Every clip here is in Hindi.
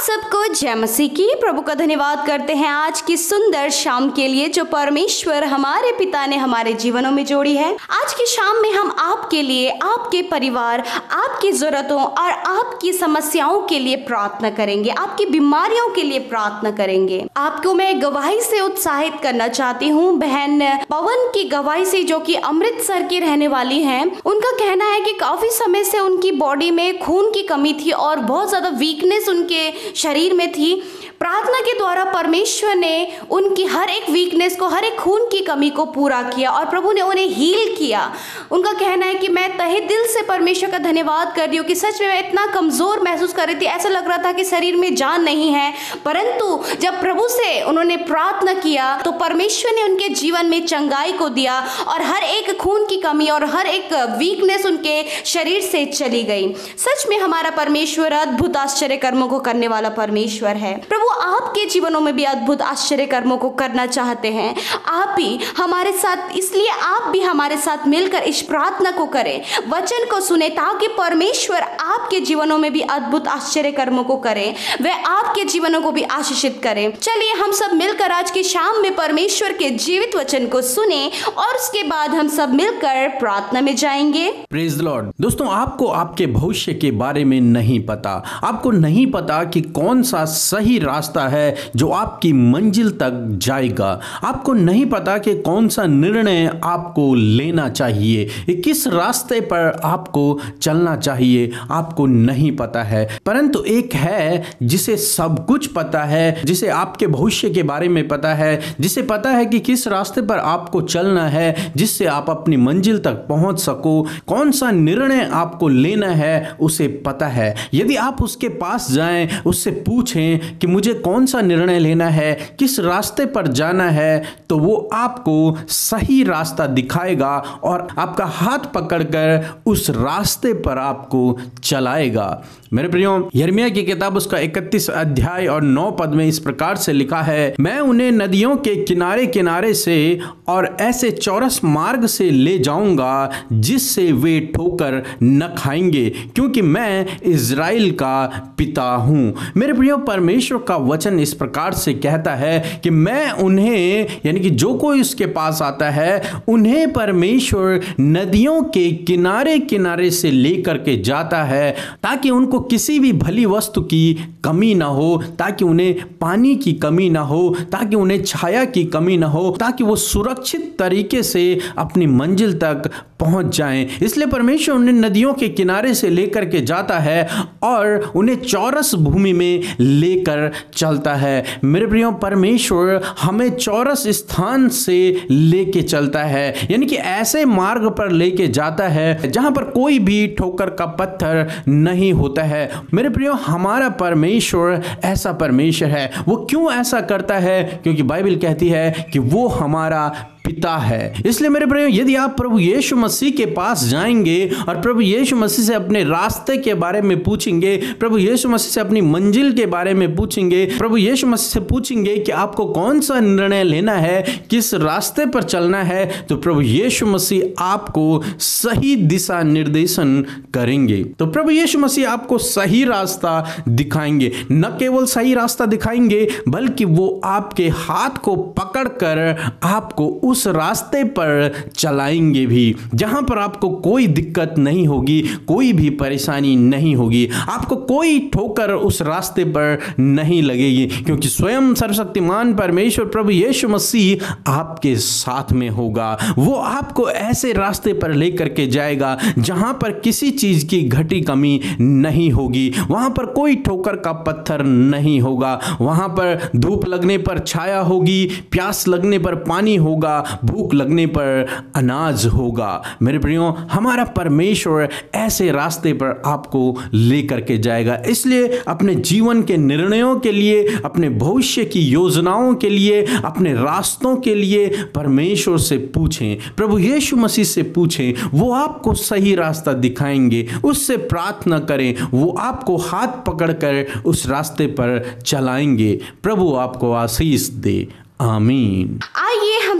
सबको जय मसीह की। प्रभु का धन्यवाद करते हैं आज की सुंदर शाम के लिए जो परमेश्वर हमारे पिता ने हमारे जीवनों में जोड़ी है। आज की शाम में हम आपके लिए, आपके परिवार, आपकी जरूरतों और आपकी समस्याओं के लिए प्रार्थना करेंगे, आपकी बीमारियों के लिए प्रार्थना करेंगे। आपको मैं गवाही से उत्साहित करना चाहती हूँ। बहन पवन की गवाही से, जो कि अमृतसर की रहने वाली हैं, उनका कहना है कि काफी समय से उनकी बॉडी में खून की कमी थी और बहुत ज्यादा वीकनेस उनके शरीर में थी। प्रार्थना के द्वारा परमेश्वर ने उनकी हर एक वीकनेस को, हर एक खून की कमी को पूरा किया और प्रभु ने उन्हें हील किया। उनका कहना है कि मैं तहे दिल से परमेश्वर का धन्यवाद कर रही हूँ कि सच में मैं इतना कमजोर महसूस कर रही थी, ऐसा लग रहा था कि शरीर में जान नहीं है, परंतु जब प्रभु से उन्होंने प्रार्थना किया तो परमेश्वर ने उनके जीवन में चंगाई को दिया और हर एक खून की कमी और हर एक वीकनेस उनके शरीर से चली गई। सच में हमारा परमेश्वर अद्भुत आश्चर्य कर्मों को करने वाला परमेश्वर है। प्रभु आपके जीवनों में भी अद्भुत आश्चर्य कर्मों को करना चाहते हैं। आप भी हमारे साथ, इसलिए आप भी हमारे साथ मिलकर इस प्रार्थना को करें, वचन को सुने, ताकि परमेश्वर आपके जीवनों में भी अद्भुत आश्चर्य कर्मों को करें, वह आपके जीवनों को भी आशीषित करें। चलिए हम सब मिलकर आज की शाम में परमेश्वर के जीवित वचन को सुने और उसके बाद हम सब मिलकर प्रार्थना में जाएंगे। Praise the Lord. दोस्तों, आपको आपके भविष्य के बारे में नहीं पता। आपको नहीं पता कि कौन सा सही रास्ता है जो आपकी मंजिल तक जाएगा। आपको नहीं पता कि कौन सा निर्णय आपको लेना चाहिए, किस रास्ते पर आपको चलना चाहिए, आपको नहीं पता है। परंतु एक है जिसे सब कुछ पता है, जिसे आपके भविष्य के बारे में पता है, जिसे पता है कि किस रास्ते पर आपको चलना है, जिससे आप अपनी मंजिल तक पहुंच सको। कौन सा निर्णय आपको लेना है उसे पता है। यदि आप उसके पास जाएं, उससे पूछें कि मुझे कौन सा निर्णय लेना है, किस रास्ते पर जाना है, तो वो आपको सही रास्ता दिखाएगा और आपका हाथ पकड़कर उस रास्ते पर आपको चलाएगा। मेरे प्रियो, यिर्मयाह की किताब उसका 31 अध्याय और 9 पद में इस प्रकार से लिखा है, मैं उन्हें नदियों के किनारे किनारे से और ऐसे चौरस मार्ग से ले जाऊंगा जिससे वे ठोकर न खाएंगे, क्योंकि मैं इज़राइल का पिता हूं। मेरे प्रियो, परमेश्वर का वचन इस प्रकार से कहता है कि मैं उन्हें, यानी कि जो कोई उसके पास आता है, उन्हें परमेश्वर नदियों के किनारे किनारे से लेकर के जाता है, ताकि उनको किसी भी भली वस्तु की कमी ना हो, ताकि उन्हें पानी की कमी ना हो, ताकि उन्हें छाया की कमी ना हो, ताकि वो सुरक्षित तरीके से अपनी मंजिल तक पहुंच जाएं। इसलिए परमेश्वर उन्हें नदियों के किनारे से लेकर के जाता है और उन्हें चौरस भूमि में लेकर चलता है। मेरे प्रियो, परमेश्वर हमें चौरस स्थान से लेके चलता है, यानी कि ऐसे मार्ग पर लेके जाता है जहां पर कोई भी ठोकर का पत्थर नहीं होता है। मेरे प्रियो, हमारा परमेश्वर ऐसा परमेश्वर है। वो क्यों ऐसा करता है? क्योंकि बाइबल कहती है कि वो हमारा पिता है। इसलिए मेरे प्रियो, यदि आप प्रभु यीशु मसीह के पास जाएंगे और प्रभु यीशु मसीह से अपने रास्ते के बारे में पूछेंगे, प्रभु यीशु मसीह से अपनी मंजिल के बारे में पूछेंगे, प्रभु यीशु मसीह से पूछेंगे कि आपको कौन सा निर्णय लेना है, किस रास्ते पर चलना है, तो प्रभु यीशु मसीह आपको सही दिशा निर्देशन करेंगे। तो प्रभु यीशु मसीह आपको सही रास्ता दिखाएंगे। न केवल सही रास्ता दिखाएंगे, बल्कि वो आपके हाथ को पकड़कर आपको उस रास्ते पर चलाएंगे भी, जहां पर आपको कोई दिक्कत नहीं होगी, कोई भी परेशानी नहीं होगी, आपको कोई ठोकर उस रास्ते पर नहीं लगेगी, क्योंकि स्वयं सर्वशक्तिमान परमेश्वर प्रभु यीशु मसीह आपके साथ में होगा। वो आपको ऐसे रास्ते पर लेकर के जाएगा जहां पर किसी चीज की घटी कमी नहीं होगी, वहां पर कोई ठोकर का पत्थर नहीं होगा, वहां पर धूप लगने पर छाया होगी, प्यास लगने पर पानी होगा, भूख लगने पर अनाज होगा। मेरे प्रियो, हमारा परमेश्वर ऐसे रास्ते पर आपको लेकर के जाएगा। इसलिए अपने जीवन के निर्णयों के लिए, अपने भविष्य की योजनाओं के लिए, अपने रास्तों के लिए परमेश्वर से पूछें, प्रभु यीशु मसीह से पूछें। वो आपको सही रास्ता दिखाएंगे। उससे प्रार्थना करें, वो आपको हाथ पकड़कर उस रास्ते पर चलाएंगे। प्रभु आपको आशीष दे। आमीन। आइए हम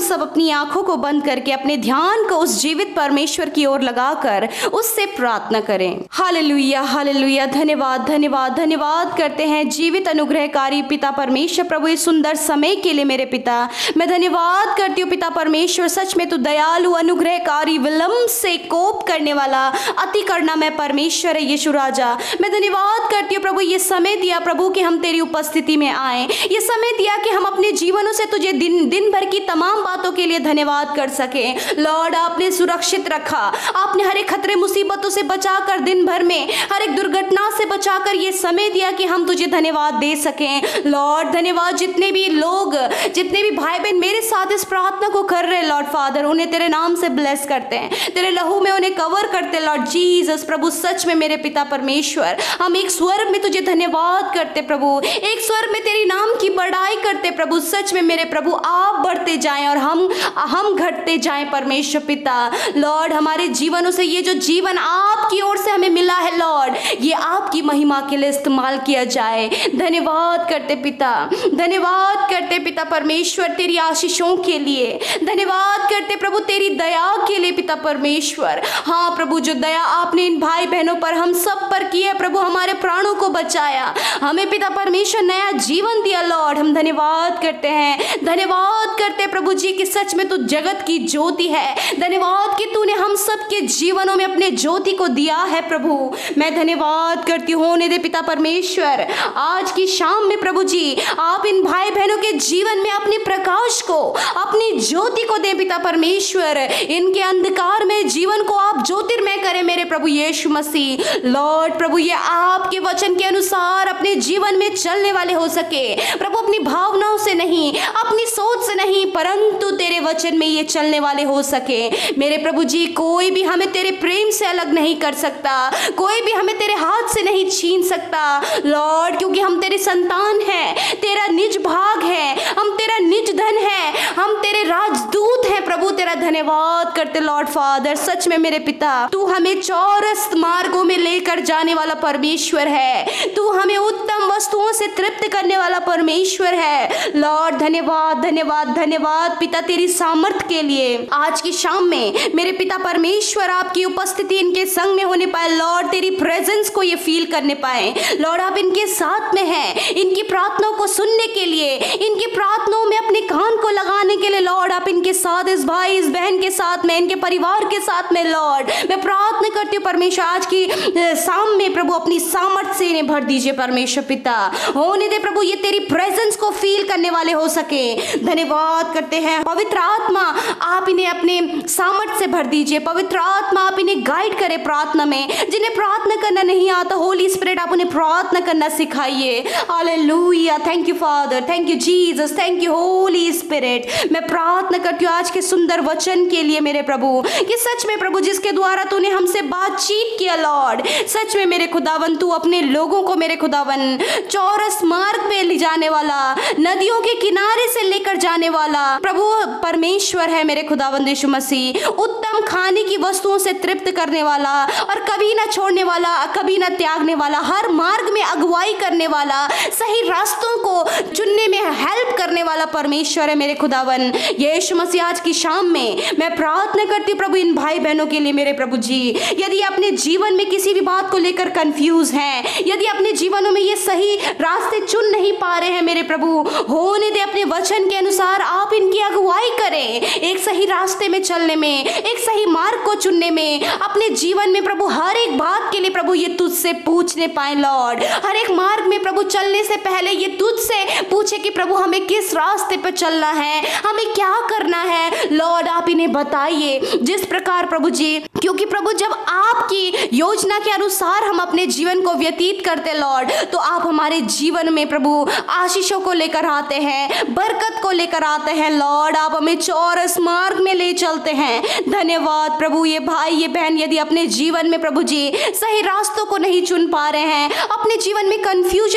सब अपनी आंखों को बंद करके अपने ध्यान को उस जीवित परमेश्वर की ओर लगाकर उससे प्रार्थना करें। Hallelujah, hallelujah. धन्यवाद, धन्यवाद, धन्यवाद करते हैं जीवित अनुग्रहकारी पिता परमेश्वर प्रभु इस सुंदर समय के लिए। मेरे पिता, मैं धन्यवाद करती हूँ पिता परमेश्वर, सच में तू दयालु, अनुग्रहकारी, विलंब से कोप करने वाला, अति करना मैं परमेश्वर है यीशु राजा। मैं धन्यवाद करती हूँ प्रभु, ये समय दिया प्रभु कि हम तेरी उपस्थिति में आए, ये समय दिया कि हम अपने जीवनों से तुझे दिन भर की तमाम बातों के लिए धन्यवाद कर सके। लॉर्ड, आपने सुरक्षित रखा, आपने हर एक खतरे मुसीबतों से बचाकर, दिन भर में हर एक दुर्घटना से बचाकर ये समय दिया कि हम तुझे धन्यवाद दे सकें। लॉर्ड धन्यवाद, जितने भी लोग, जितने भी भाई बहन मेरे साथ इस प्रार्थना को कर रहे लॉर्ड फादर, उन्हें तेरे नाम से ब्लेस करते हैं, तेरे लहू में उन्हें कवर करते लॉर्ड जीसस प्रभु। सच में मेरे पिता परमेश्वर, हम एक स्वर में तुझे धन्यवाद करते प्रभु, एक स्वर में तेरी नाम की बड़ाई करते प्रभु। सच में मेरे प्रभु, आप बढ़ते जाएं और हम घटते जाएं परमेश्वर पिता। लॉर्ड, हमारे जीवनों से ये जो जीवन आपकी ओर से हमें मिला है लॉर्ड, ये आपकी महिमा के लिए इस्तेमाल किया जाए। धन्यवाद करते पिता, धन्यवाद करते पिता परमेश्वर तेरी आशीषों के लिए, धन्यवाद करते प्रभु तेरी दया के लिए पिता परमेश्वर। हाँ प्रभु, जो दया आपने इन भाई बहनों पर, हम सब पर की है प्रभु, हमारे प्राणों को बचाया, हमें पिता परमेश्वर नया जीवन दिया लॉर्ड, हम धन्यवाद करते हैं। धन्यवाद करते प्रभु जी कि सच में तू जगत की ज्योति है। धन्यवाद कि तूने हम सब के जीवनों में अपने ज्योति को दिया है प्रभु। मैं धन्यवाद करती हूँ, होने दे पिता परमेश्वर आज की शाम में प्रभु जी, आप इन भाई बहनों के जीवन में अपने प्रकाश को, अपनी ज्योति को दे पिता परमेश्वर, इनके अंधकार में जीवन को आप ज्योतिर्मय करें मेरे प्रभु यीशु मसीह। लॉर्ड प्रभु, ये आपके वचन के अनुसार अपने जीवन में चलने वाले हो सके प्रभु, अपनी भावनाओं से नहीं, अपनी सोच से नहीं, परंतु तेरे वचन में ये चलने वाले हो सके मेरे प्रभु जी। कोई भी हमें तेरे प्रेम से अलग नहीं कर सकता, कोई भी हमें तेरे हाथ से नहीं छीन सकता लॉर्ड, क्योंकि हम तेरे संतान हैं, तेरा निज भाग है, हम तेरा निज धन है, हम तेरे राजदूत हैं प्रभु। तेरा धन्यवाद करते लॉर्ड फादर। सच में मेरे पिता, तू हमें चौरस मार्गों में लेकर जाने वाला परमेश्वर है, तू हमें उत्तम वस्तुओं से तृप्त करने वाला परमेश्वर है लॉर्ड। धन्यवाद, धन्यवाद, धन्यवाद पिता तेरी सामर्थ के लिए। आज की शाम में मेरे पिता परमेश्वर, आपकी उपस्थिति इनके संग में होने पाए लॉर्ड, तेरी प्रेजेंस को ये फील करने पाए लॉर्ड। आप इनके साथ में हैं, इनकी प्रार्थनाओं को सुनने के लिए, इनकी प्रार्थनाओं में अपने कान को लगाने के लिए लॉर्ड, आप इनके साथ, इस भाई इस बहन के साथ में, इनके परिवार के साथ में लॉर्ड। मैं प्रार्थना करती हूँ परमेश्वर, आज की शाम में प्रभु अपनी सामर्थ से इन्हें भर दीजिए परमेश्वर पिता। होने दे प्रभु, ये तेरी प्रेजेंस को फील करने वाले हो सके। धन्यवाद करते हैं पवित्र आत्मा, आप इन्हें अपने सामर्थ से भर दीजिए। पवित्र आत्मा, आप इन्हें गाइड करें प्रार्थना में, जिन्हें प्रार्थना करना नहीं आता होली स्पिरिट, आप उन्हें प्रार्थना करना सिखाइए। Hallelujah, thank you Father, thank you Jesus, thank you Holy Spirit. मैं प्रार्थना करती हूँ आज के सुंदर वचन के लिए मेरे प्रभु, कि सच में प्रभु जिसके द्वारा तूने हमसे बातचीत किया लॉर्ड, सच में मेरे खुदावन, तू अपने लोगों को मेरे खुदावन चौरस मार्ग पे ले जाने वाला, नदियों के किनारे से लेकर जाने वाला प्रभु परमेश्वर है मेरे खुदावन यीशु मसीह। उत्तम खाने की वस्तुओं से तृप्त करने वाला और कभी ना छोड़ने वाला, कभी ना त्यागने वाला, हर मार्ग में अगुवाई करने वाला, सही रास्तों को चुनने में हेल्प करने वाला परमेश्वर है मेरे खुदावन यीशु मसीह। आज की शाम में मैं प्रार्थना करती हूँ प्रभु इन भाई बहनों के लिए मेरे प्रभु जी, यदि अपने जीवन में किसी भी बात को लेकर कंफ्यूज हैं, यदि अपने जीवनों में ये सही रास्ते चुन नहीं पा रहे हैं मेरे प्रभु, होने दे अपने वचन के अनुसार आप इनकी अगुवाई करें, एक सही रास्ते में चलने में, एक सही मार्ग को चुनने में, अपने जीवन में प्रभु हर एक बात के लिए प्रभु ये तुझसे पूछने पाए लॉर्ड। हर एक मार्ग में प्रभु चलने से पहले ये तुझसे पूछे कि प्रभु हमें किस रास्ते पर चलना है, हमें क्या करना है लॉर्ड, आप इन्हें बताइए जिस प्रकार प्रभु जी, क्योंकि प्रभु जब आपकी योजना के अनुसार हम अपने जीवन को व्यतीत करते लॉर्ड, तो आप हमारे जीवन में प्रभु आशीषों को लेकर आते हैं, बरकत को लेकर आते हैं लॉर्ड, आप हमें चौरस मार्ग में ले चलते हैं। धन्यवाद प्रभु। ये भाई ये बहन यदि अपने जीवन में प्रभु जी सही रास्तों को नहीं चुन पा रहे हैं, अपने जीवन में कंफ्यूजन इनके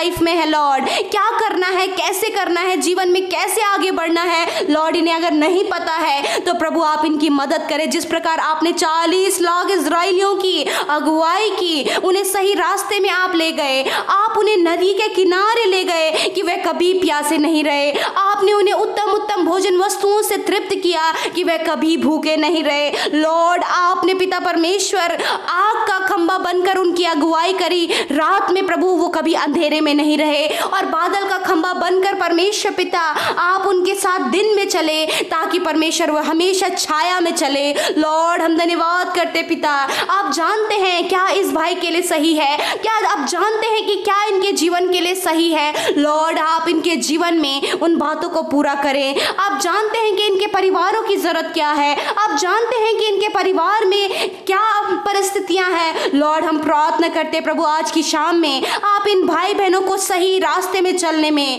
लाइफ में है लॉर्ड, क्या करना है, कैसे करना है, जीवन में कैसे आगे बढ़ना है लॉर्ड, इन्हें अगर नहीं पता है तो प्रभु आप इनकी मदद करें। जिस प्रकार आपने 40 लाख इजराइलियों की अगुवाई की, उन्हें सही रास्ते में आप ले गए, आप उन्हें नदी के किनारे ले गए कि वे कभी प्यासे नहीं रहे, आपने उन्हें उत्तम उत्तम भोजन वस्तुओं से तृप्त किया कि वे कभी भूखे नहीं रहे। लॉर्ड आपने पिता परमेश्वर आग का खंभा बनकर उनकी अगुवाई करी, रात में प्रभु वो कभी अंधेरे में नहीं रहे, और बादल का खंभा बनकर परमेश्वर पिता आप उनके साथ दिन में चले ताकि परमेश्वर वो हमेशा छाया में चले। लॉर्ड हम धन्यवाद करते पिता, आप जानते हैं क्या इस भाई के लिए सही है, क्या आप जानते हैं कि क्या इनके जीवन के लिए सही है। लॉर्ड आप इनके जीवन में उन बातों को पूरा करें। आप जानते हैं कि इनके परिवारों की जरूरत क्या है, आप जानते हैं कि इनके परिवार में क्या परिस्थितियां हैं। लॉर्ड हम प्रार्थना करते प्रभु आज की शाम में आप इन भाई बहनों को सही रास्ते में चलने में,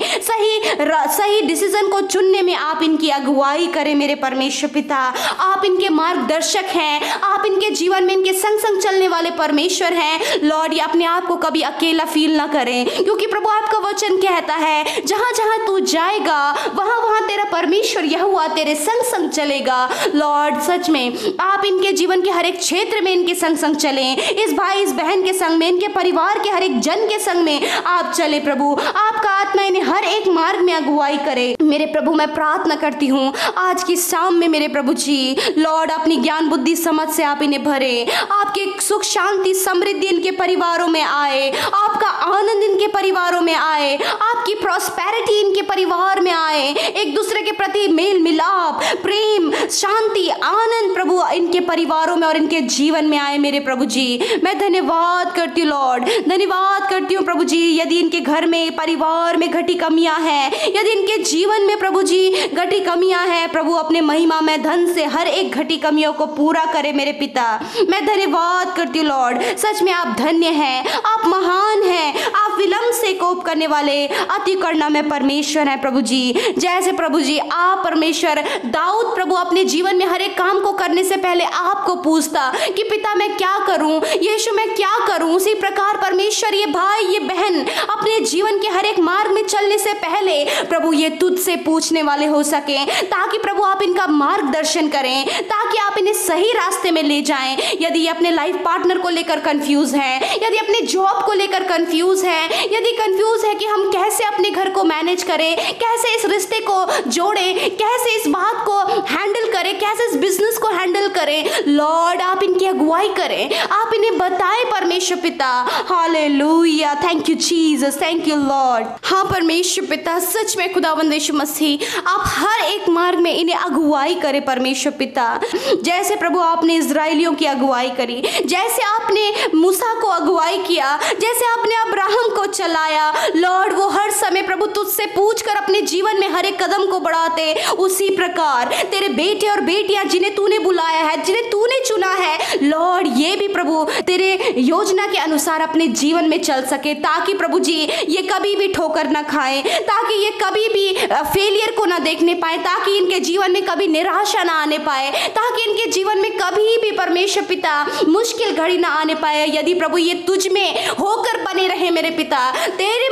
सही डिसीजन को चुनने में आप इनकी अगुवाई करें मेरे परमेश्वर पिता। आप इनके मार्गदर्शक हैं, आप इनके जीवन में इनके संग संग चलने वाले परमेश्वर हैं। लॉर्ड ये अपने आप को कभी अकेला फील ना करें, क्योंकि प्रभु आपका वचन कहता है जहां जहां तू जाएगा वहां वहां तेरा परमेश्वर यहोवा तेरे संग संग चलेगा। लॉर्ड सच में आप इनके जीवन के हर एक क्षेत्र में इनके संग संग चलें, इस भाई इस बहन के संग में, इनके परिवार के हर एक जन के संग में आप चले प्रभु। आपका आत्मा इन्हें हर एक मार्ग में अगुवाई करे मेरे प्रभु। मैं प्रार्थना करती हूँ आज की शाम में मेरे प्रभु जी, लॉर्ड अपनी ज्ञान बुद्धि समझ से आप इन्हें भरे, आपके सुख शांति समृद्धि इनके परिवारों में आए, आपका आनंद इनके परिवारों में आए, आपकी प्रॉस्पेरिटी इनके परिवार में आए, एक दूसरे के प्रति मेल मिलाप, प्रेम, शांति, आनंद प्रभु इनके परिवारों में और इनके जीवन में आए मेरे प्रभु जी। मैं धन्यवाद करती हूँ लॉर्ड, धन्यवाद करती हूँ प्रभु जी। यदि इनके घर में परिवार में घटी कमियां हैं, यदि इनके जीवन में प्रभु जी घटी कमियां हैं, प्रभु अपने महिमा में धन से हर एक घटी कमियों को पूरा करे मेरे पिता। मैं धन्यवाद करती हूँ लॉर्ड, सच में आप धन्य हैं, आप महान हैं, आप विलंब से कोप करने वाले अति करुणा में परमेश्वर हैं प्रभु जी। जैसे प्रभु जी आप परमेश्वर दाऊद प्रभु अपने जीवन में हर एक काम को करने से पहले आपको पूछता कि पिता मैं क्या करूं, यीशु मैं क्या करूं, उसी प्रकार परमेश्वर ये भाई ये बहन अपने जीवन के हर एक मार्ग में चलने से पहले प्रभु ये तुझसे पूछने वाले हो सके, ताकि प्रभु आप इनका मार्गदर्शन करें, ताकि आप इन्हें सही रास्ते में ले जाएं। यदि ये अपने लाइफ पार्टनर को लेकर कंफ्यूज है, यदि अपने जॉब को लेकर कंफ्यूज है, यदि कंफ्यूज है कि हम कैसे अपने घर को मैनेज करें, कैसे इस रिश्ते को जोड़ें, कैसे इस बात को हैंडल करें, कैसे इस बिजनेस को हैंडल करें, लॉर्ड आप इनकी अगुवाई करें, आप इन्हें बताएं परमेश्वर पिता। Hallelujah, thank you Jesus, thank you Lord. हाँ परमेश्वर पिता, सच में खुदावंद यीशु मसीह आप हर एक मार्ग में इन्हें अगुवाई करें परमेश्वर पिता। जैसे प्रभु आपने इजराइलियों की अगुवाई करी, जैसे आपने मूसा को अगुवाई किया, जैसे आपने अब्राहम को चलाया, लॉर्ड वो हर समय प्रभु तुझसे पूछकर अपने जीवन में हर एक कदम को बढ़ाते, उसी प्रकार तेरे बेटे और बेटियां जिन्हें तूने बुलाया है, जिन्हें तूने चुना है, लॉर्ड ये भी प्रभु तेरे योजना के अनुसार अपने जीवन में चल सके, ताकि प्रभु जी ये कभी भी ठोकर ना खाएं, ताकि ये कभी भी फेलियर को ना देखने पाए, ताकि इनके जीवन में कभी निराशा ना आने पाए, ताकि इनके जीवन में कभी भी परमेश्वर पिता मुश्किल घड़ी ना आने पाए। यदि प्रभु ये तुझ में होकर बने रहे मेरे पिता, तेरे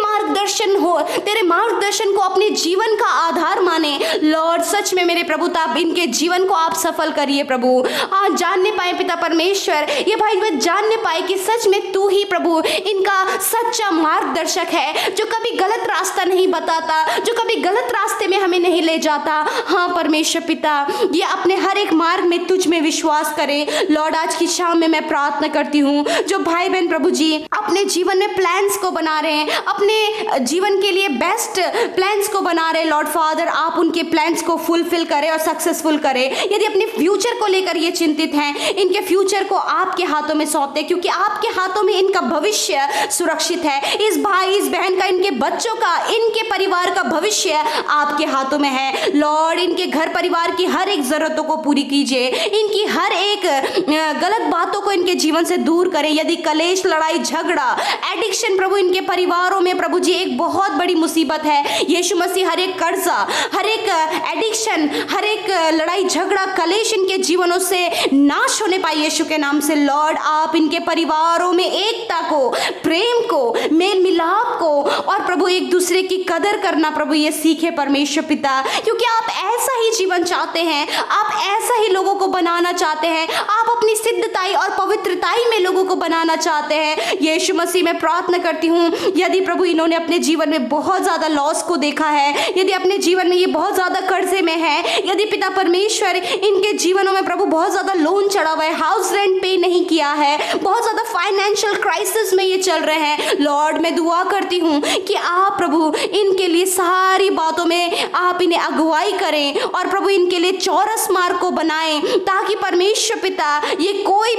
मार्गदर्शन को अपने जीवन का आधार माने, लॉर्ड सच में मेरे प्रभु ताप इनके जीवन को आप सफल करिए प्रभु। आज जानने पाए पिता परमेश्वर, ये भाई वह जानने पाए कि सच में तू ही प्रभु इनका सच्चा मार्गदर्शक है, जो कभी गलत रास्ता नहीं बताता, जो कभी गलत रास्ते में हमें नहीं ले जाता। हाँ परमेश्वर पिता, ये अपने हर एक मार्ग में तुझ में विश्वास करे। लॉर्ड आज की शाम में मैं प्रार्थना करती हूँ, जो भाई बहन प्रभु जी अपने जीवन में प्लान्स को बना रहे हैं, अपने जीवन के लिए बेस्ट प्लान्स को बना रहे, लॉर्ड फादर आप उनके प्लान्स को फुलफिल करें और सक्सेसफुल करें। यदि अपने फ्यूचर को लेकर ये चिंतित हैं, इनके फ्यूचर को आपके हाथों में सौंपते, क्योंकि आपके हाथों में इनका भविष्य सुरक्षित है। इस भाई इस बहन का, इनके बच्चों का, इनके परिवार का भविष्य आपके हाथों में है। लॉर्ड इनके घर परिवार की हर एक जरूरतों को पूरी कीजिए, इनकी हर एक गलत बातों को इनके जीवन से दूर करें। यदि कलेश लड़ाई झगड़ा झगड़ा, एडिक्शन प्रभु इनके परिवारों में प्रभु जी एक बहुत बड़ी मुसीबत है। यीशु मसीह हर एक कर्जा, हर एक एडिक्शन, हर एक लड़ाई झगड़ा कलेश इनके जीवनों से नाश होने पाए यीशु के नाम से। लॉर्ड आप इनके परिवारों में एकता को, प्रेम को, मेल मिलाप को और प्रभु एक दूसरे की कदर करना प्रभु ये सीखे परमेश्वर पिता, क्योंकि आप ऐसा ही जीवन चाहते हैं, आप ऐसा ही लोगों को बनाना चाहते हैं, आप अपनी सिद्धताई और पवित्रताई में लोगों को बनाना चाहते हैं। यीशु मसीह मैं प्रार्थना करती हूँ, यदि प्रभु इन्होंने अपने जीवन में बहुत ज्यादा लॉस को देखा है, यदि अपने जीवन में ये बहुत ज्यादा कर्जे में है, यदि पिता परमेश्वर इनके जीवनों में प्रभु बहुत ज्यादा लोन चढ़ा हुआ है, हाउस रेंट पे नहीं किया है, बहुत ज्यादा फाइनेंशियल क्राइसिस में ये चल रहे हैं, लॉर्ड मैं दुआ करती हूँ कि आप प्रभु इनके लिए सारी बातों में आप इन्हें अगुवाई करें और प्रभु इनके लिए चौरस मार्ग को बनाएं, ताकि परमेश्वर पिता ये कोई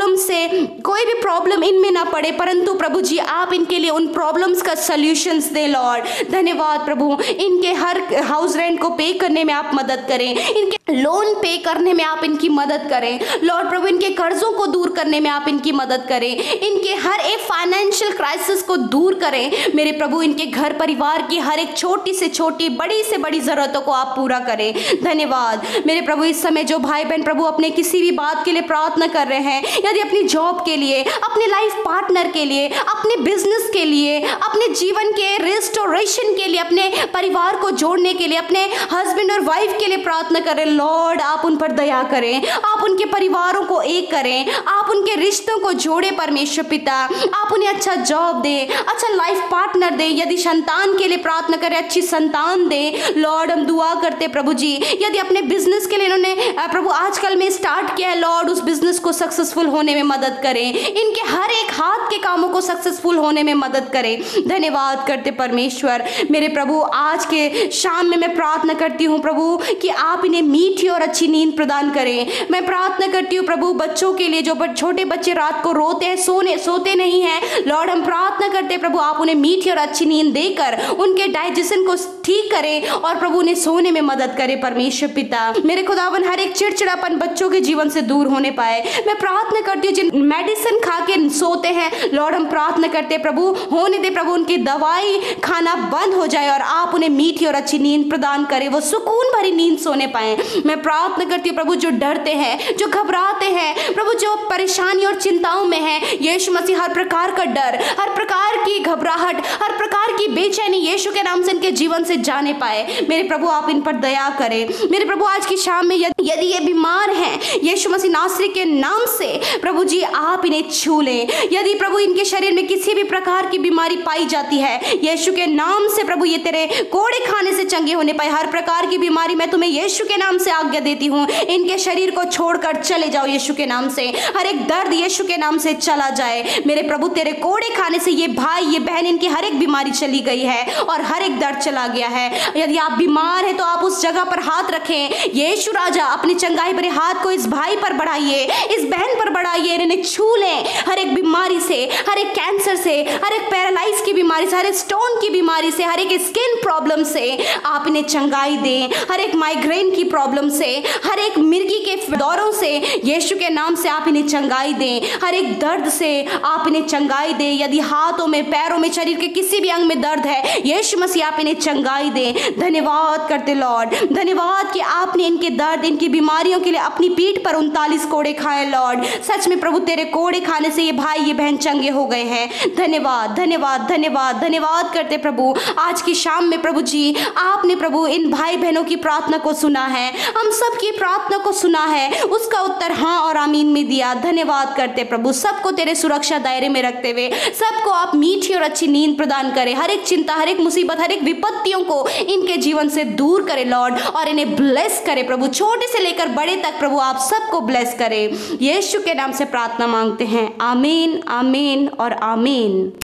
भी प्रॉब्लम इनमें ना पड़े, परंतु प्रभु जी आप इनके लिए उन प्रॉब्लम्स का सॉल्यूशंस दें। लॉर्ड धन्यवाद प्रभु, इनके हर हाउस रेंट को पे करने में आप मदद करें, इनके लोन पे करने में आप इनकी मदद करें। लॉर्ड प्रभु इनके कर्जों को दूर करने में आप इनकी मदद करें, इनके हर एक फाइनेंशियल क्राइसिस को दूर करें मेरे प्रभु। इनके घर परिवार की हर एक छोटी से छोटी, बड़ी से बड़ी जरूरतों को आप पूरा करें। धन्यवाद मेरे प्रभु। इस समय जो भाई बहन प्रभु अपने किसी भी बात के लिए प्रार्थना कर रहे हैं, यदि अपनी जॉब के लिए, अपने लाइफ पार्टनर के लिए, अपने बिजनेस के लिए, अपने जीवन के रिस्टोरेशन के लिए, अपने परिवार को जोड़ने के लिए, अपने हस्बैंड और वाइफ के लिए प्रार्थना करें, लॉर्ड आप उन पर दया करें, आप उनके परिवारों को एक करें, आप उनके रिश्तों को जोड़े परमेश्वर पिता, आप उन्हें अच्छा जॉब दें, अच्छा लाइफ पार्टनर दें। यदि संतान के लिए प्रार्थना करें, अच्छी संतान दें। लॉर्ड हम दुआ करते प्रभु जी, यदि अपने बिजनेस के लिए इन्होंने प्रभु आजकल में स्टार्ट किया है, लॉर्ड उस बिजनेस को सक्सेसफुल होने में मदद करें, इनके हर एक हाथ के कामों को सक्सेसफुल होने में मदद करें। धन्यवाद करते परमेश्वर मेरे प्रभु। आज के शाम में मैं प्रार्थना करती हूँ प्रभु कि आप इन्हें मीठी और अच्छी नींद प्रदान करें। मैं प्रार्थना करती हूँ प्रभु बच्चों के लिए, जो छोटे बच्चे रात को रोते हैं, सोते नहीं हैं, लॉर्ड हम प्रार्थना करते हैं प्रभु आप उन्हें मीठी और अच्छी नींद देकर उनके डाइजेशन को ठीक करें और प्रभु उन्हें सोने में मदद करें परमेश्वर पिता। मेरे खुदावन हर एक चिड़चिड़ापन बच्चों के जीवन से दूर होने पाए। मैं प्रार्थना करती हूँ जिन मेडिसिन खा के सोते हैं, लॉर्ड हम प्रार्थना करते हैं प्रभु होने दे प्रभु उनकी दवाई खाना बंद हो जाए और आप उन्हें मीठी और अच्छी नींद प्रदान करें, वो सुकून भरी नींद सोने पाए। मैं प्रार्थना करती हूँ प्रभु जो डरते हैं, जो घबराते हैं प्रभु, जो परेशानी और चिंताओं में है, यीशु मसीह हर प्रकार का डर, हर प्रकार की घबराहट, हर प्रकार की बेचैनी यीशु के नाम से इनके जीवन से जाने पाए। मेरे प्रभु आप इन पर दया करें। मेरे प्रभु आज की शाम में यदि ये बीमार हैं, यीशु मसीह नासरी के नाम से प्रभु जी आप इन्हें छू लें। यदि प्रभु इनके शरीर में किसी भी प्रकार की बीमारी पाई जाती है, यीशु के नाम से प्रभु ये तेरे कोड़े खाने से चंगे होने पाए। हर प्रकार की बीमारी मैं तुम्हें यीशु के नाम से आज्ञा देती हूँ, इनके शरीर को छोड़कर चले जाओ यीशु के नाम से। हर एक दर्द यीशु के नाम से चला जाए। मेरे प्रभु तेरे कोड़े खाने से ये भाई ये बहन इनकी हर एक बीमारी चली गई है और हर एक दर्द चला गया है। यदि आप बीमार हैं तो आप उस जगह पर हाथ रखें। यीशु राजा अपनी चंगाई भरे हाथ को इस भाई पर बढ़ाइए, इस बहन पर बढ़ाइए, इन्हें छू लें हर एक बीमारी से, हर एक कैंसर से, हर एक पैरालाइज की बीमारी से, हर एक स्टोन की बीमारी से, हर एक स्किन प्रॉब्लम से आप इन्हें चंगाई दें। हर एक माइग्रेन की प्रॉब्लम से, हर एक मिर्गी के दौरों से यीशु के नाम से आप इन्हें चंगाई दें। हर एक दर्द से आप इन्हें चंगाई दें। यदि हाथों में, पैरों में, शरीर के किसी भी अंग में दर्द है, यीशु मसीह आप इन्हें चंगाई दें। धन्यवाद करते लॉर्ड, धन्यवाद कि आपने इनके दर्द, इनकी बीमारियों के लिए अपनी पीठ पर 39 कोड़े खाए लॉर्ड। सच में प्रभु तेरे कोड़े खाने से ये भाई ये बहन चंगे हो गए हैं। धन्यवाद धन्यवाद धन्यवाद धन्यवाद करते प्रभु। आज की शाम में प्रभु जी आपने प्रभु इन भाई बहनों की प्रार्थना को सुना है, हम सबकी प्रार्थना को सुना है, उसका उत्तर हाँ और आमीन में दिया। धन्यवाद करते प्रभु। सबको तेरे सुरक्षा दायरे में रखते हुए सबको आप मीठी और अच्छी नींद प्रदान करें। हर एक चिंता, हर एक मुसीबत, हर एक विपत्तियों को इनके जीवन से दूर करें लॉर्ड और इन्हें ब्लेस करें प्रभु। छोटे से लेकर बड़े तक प्रभु आप सबको ब्लेस करें। यीशु के नाम से प्रार्थना मांगते हैं, आमीन आमीन और आमीन।